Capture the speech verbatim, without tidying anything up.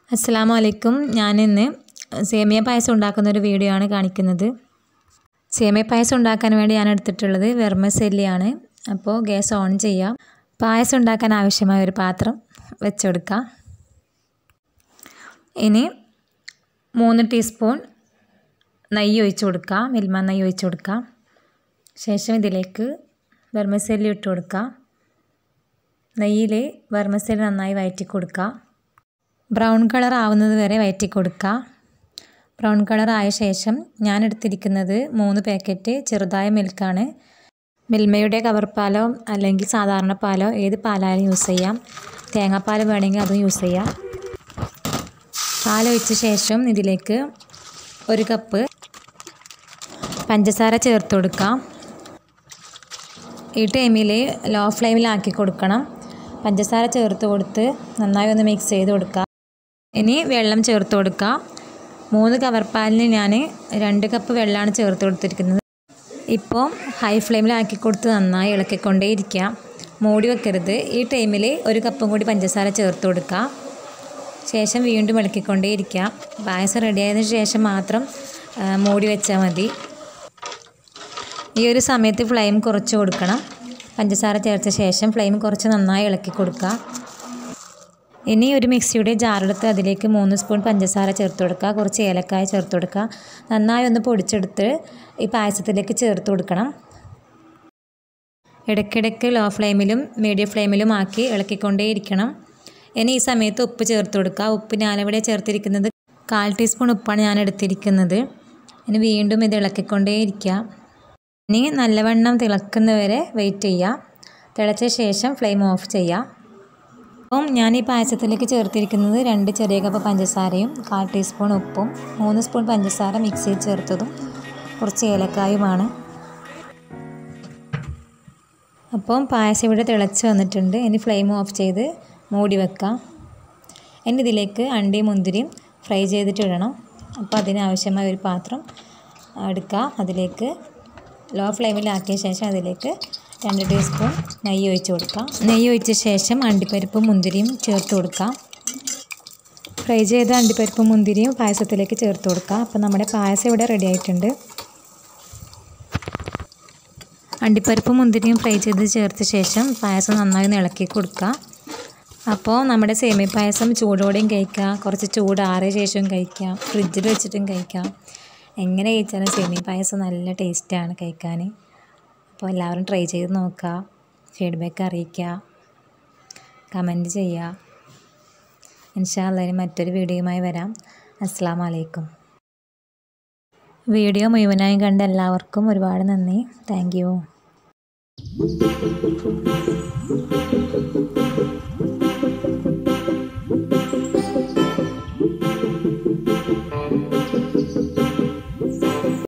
അസ്സലാമു അലൈക്കും. ഞാനിന്ന് സേമിയ പായസം ഉണ്ടാക്കുന്ന ഒരു വീഡിയോ ആണ് കാണിക്കുന്നത്. സേമിയ പായസം ഉണ്ടാക്കാൻ വേണ്ടി ഞാൻ എടുത്തിട്ടുള്ളത് വെർമസെല്ലിയാണ്. അപ്പോൾ ഗ്യാസ് ഓൺ ചെയ്യാം. പായസം ഉണ്ടാക്കാൻ ആവശ്യമായ ഒരു പാത്രം വെച്ചെടുക്കാം. ഇനി മൂന്ന് ടീസ്പൂൺ നെയ്യ് ഒഴിച്ച് കൊടുക്കാം. മിൽമ നെയ്യ് ഒഴിച്ച് കൊടുക്കാം. ശേഷം ഇതിലേക്ക് വെർമസെല്ലി ഇട്ട് കൊടുക്കാം. നെയ്യിൽ വെർമസെല്ലി നന്നായി വഴറ്റി കൊടുക്കുക. ബ്രൗൺ കളർ ആവുന്നത് വരെ വഴറ്റി കൊടുക്കുക. ബ്രൗൺ കളർ ആയ ശേഷം ഞാൻ എടുത്തിരിക്കുന്നത് മൂന്ന് പാക്കറ്റ് ചെറുതായ മിൽക്കാണ്. മിൽമയുടെ കവർ പാലോ അല്ലെങ്കിൽ സാധാരണ പാലോ ഏത് പാലായാലും യൂസ് ചെയ്യാം. തേങ്ങാപ്പാൽ വേണമെങ്കിൽ അതും യൂസ് ചെയ്യാം. പാലൊഴിച്ച ശേഷം ഇതിലേക്ക് ഒരു കപ്പ് പഞ്ചസാര ചേർത്ത് കൊടുക്കാം. ഈ ടൈമിൽ ലോ ഫ്ലെയിമിലാക്കി കൊടുക്കണം. പഞ്ചസാര ചേർത്ത് കൊടുത്ത് നന്നായി ഒന്ന് മിക്സ് ചെയ്ത് കൊടുക്കുക. ഇനി വെള്ളം ചേർത്ത് കൊടുക്കുക. മൂന്ന് കവർ പാലിന് ഞാൻ രണ്ട് കപ്പ് വെള്ളമാണ് ചേർത്ത് കൊടുത്തിരിക്കുന്നത്. ഇപ്പോൾ ഹൈ ഫ്ലെയിമിലാക്കി കൊടുത്ത് നന്നായി ഇളക്കിക്കൊണ്ടേ ഇരിക്കുക. മൂടി വെക്കരുത്. ഈ ടൈമിൽ ഒരു കപ്പും കൂടി പഞ്ചസാര ചേർത്ത് കൊടുക്കുക. ശേഷം വീണ്ടും ഇളക്കിക്കൊണ്ടേ ഇരിക്കുക. പായസം റെഡിയായതിനു ശേഷം മാത്രം മൂടി വെച്ചാൽ മതി. ഈ ഒരു സമയത്ത് ഫ്ലെയിം കുറച്ച് കൊടുക്കണം. പഞ്ചസാര ചേർത്ത ശേഷം ഫ്ലെയിം കുറച്ച് നന്നായി ഇളക്കി കൊടുക്കുക. ഇനി ഒരു മിക്സിയുടെ ജാറെടുത്ത് അതിലേക്ക് മൂന്ന് സ്പൂൺ പഞ്ചസാര ചേർത്ത് കൊടുക്കുക. കുറച്ച് ഏലക്കായ ചേർത്ത് കൊടുക്കുക. നന്നായി ഒന്ന് പൊടിച്ചെടുത്ത് ഈ പായസത്തിലേക്ക് ചേർത്ത് കൊടുക്കണം. ഇടയ്ക്കിടയ്ക്ക് ലോ ഫ്ലെയിമിലും മീഡിയം ഫ്ലെയിമിലും ആക്കി ഇളക്കിക്കൊണ്ടേ ഇരിക്കണം. ഇനി ഈ സമയത്ത് ഉപ്പ് ചേർത്ത് കൊടുക്കുക. ഉപ്പ് ഞാനിവിടെ ചേർത്തിരിക്കുന്നത് കാൽ ടീസ്പൂൺ ഉപ്പാണ് ഞാൻ എടുത്തിരിക്കുന്നത്. ഇനി വീണ്ടും ഇത് ഇളക്കിക്കൊണ്ടേ ഇരിക്കുക. ഇനി നല്ലവണ്ണം തിളക്കുന്നവരെ വെയിറ്റ് ചെയ്യുക. തിളച്ച ശേഷം ഫ്ലെയിം ഓഫ് ചെയ്യുക. അപ്പം ഞാൻ ഈ പായസത്തിലേക്ക് ചേർത്തിരിക്കുന്നത് രണ്ട് ചെറിയ കപ്പ് പഞ്ചസാരയും കാൽ ടീസ്പൂൺ ഉപ്പും മൂന്ന് സ്പൂൺ പഞ്ചസാര മിക്സിയിൽ ചേർത്തതും കുറച്ച് ഏലക്കായുമാണ്. അപ്പം പായസം ഇവിടെ തിളച്ച് വന്നിട്ടുണ്ട്. ഇനി ഫ്ലെയിം ഓഫ് ചെയ്ത് മൂടി വെക്കാം. ഇനി ഇതിലേക്ക് അണ്ടിയും മുന്തിരിയും ഫ്രൈ ചെയ്തിട്ടിടണം. അപ്പോൾ അതിനാവശ്യമായ ഒരു പാത്രം എടുക്കുക. അതിലേക്ക് ലോ ഫ്ലെയിമിലാക്കിയ ശേഷം അതിലേക്ക് രണ്ട് ടീസ്പൂൺ നെയ്യ് ഒഴിച്ച് കൊടുക്കാം. നെയ്യ് ഒഴിച്ച ശേഷം അണ്ടിപ്പരിപ്പും മുന്തിരിയും ചേർത്ത് കൊടുക്കാം. ഫ്രൈ ചെയ്ത അണ്ടിപ്പരിപ്പും മുന്തിരിയും പായസത്തിലേക്ക് ചേർത്ത് കൊടുക്കാം. അപ്പോൾ നമ്മുടെ പായസം ഇവിടെ റെഡി ആയിട്ടുണ്ട്. അണ്ടിപ്പരിപ്പും മുന്തിരിയും ഫ്രൈ ചെയ്ത് ചേർത്ത ശേഷം പായസം നന്നായി ഇളക്കി കൊടുക്കുക. അപ്പോൾ നമ്മുടെ സേമിയ പായസം ചൂടോടെയും കഴിക്കാം, കുറച്ച് ചൂടാറിയ ശേഷവും കഴിക്കാം, ഫ്രിഡ്ജിൽ വെച്ചിട്ടും കഴിക്കാം. എങ്ങനെ കഴിച്ചാലും സേമിയ പായസം നല്ല ടേസ്റ്റാണ് കഴിക്കാൻ. അപ്പോൾ എല്ലാവരും ട്രൈ ചെയ്ത് നോക്കുക. ഫീഡ്ബാക്ക് അറിയിക്കുക, കമൻറ്റ് ചെയ്യുക. ഇൻഷാ അല്ലാഹ് മറ്റൊരു വീഡിയോയുമായി വരാം. അസ്സലാമു അലൈക്കും. വീഡിയോ മുഴുവനായും കണ്ട എല്ലാവർക്കും ഒരുപാട് നന്ദി. Thank U.